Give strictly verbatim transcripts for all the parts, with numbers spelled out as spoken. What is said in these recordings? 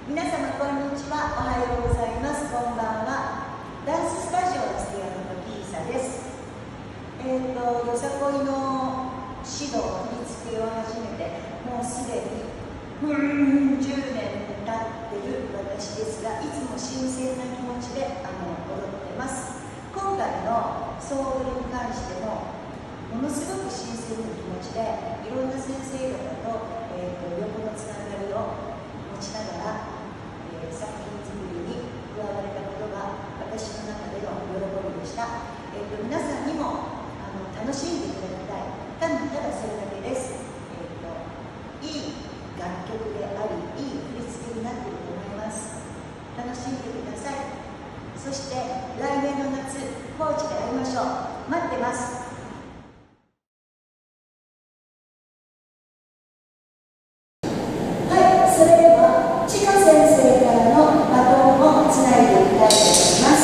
皆様こんにちは。おはようございます。こんばんは。ダンススタジオのスティアのキーサです。えっ、ー、とよさこいの指導振り付けを始めてもうすでにうんじゅうねん経っている私ですが、いつも新鮮な気持ちであの踊ってます。今回の総踊りに関してもものすごく新鮮な気持ちで、いろんな先生方と、えー、と横のつながりを持ちながら、えー、作品作りに加われたことが私の中での喜びでした。えー、と皆さんにもあの楽しんでいただきたい、ただただそれだけです。えー、といい楽曲であり、いい振り付けになっていると思います。楽しんでください。そして来年の夏、高知で会いましょう。待ってます。それでは、ちか先生からのバトンをつないでいきたいと思います。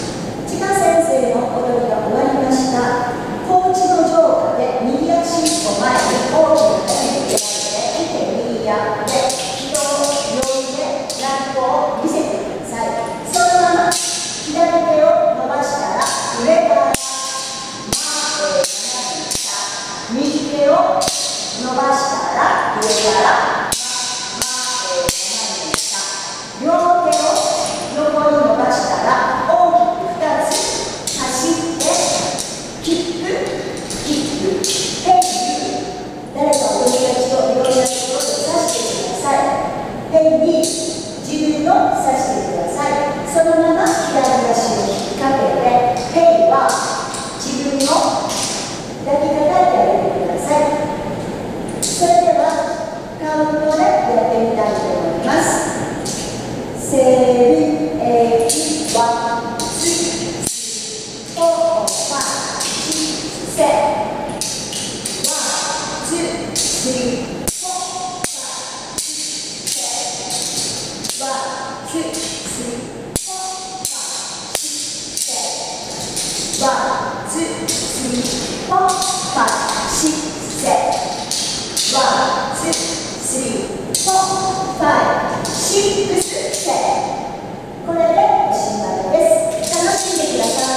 ちか先生の踊りが終わりました。高知の城下で右足一歩前に大きな足に選んで、見て右やで、軌道、両腕、ランコを見せてください。そのまま、左手を伸ばしたら、上から前へ斜め下。右手を伸ばしたら、上から。両手を横に伸ばしたら大きくふたつ走ってキックキックヘイ。誰かお友達といろんなところで指してください。ヘイに自分の指してください。そのまま左足を引っ掛けて、ヘイは自分の抱きかかってあげてください。それではカウントでやってみたいと思います。セブン、エイト、ワン、ツー、スリー、フォー、ファイブ、シックス、セブン、ワン、ツー、スリー、フォー、ファイブ、シックス、セブン、ワン、ツー、スリー、フォー、ファイブ、シックス、セブン、ワン、ツー、スリー、フォー、ファイブ、シックス、セブン、ワン、ツー、スリー、フォー、ファイブ、シックス、これでおしまいです。楽しんでくださ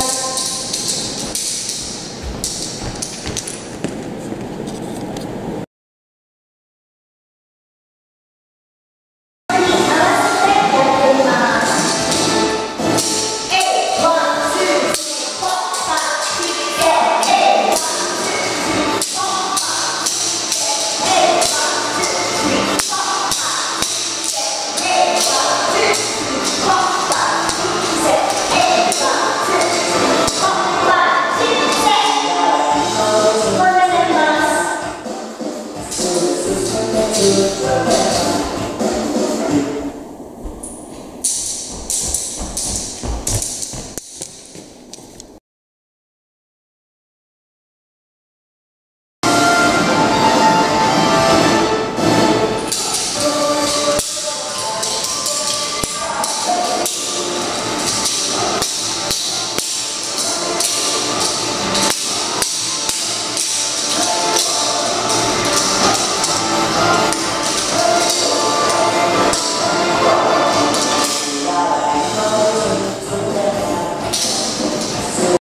い。Thank you.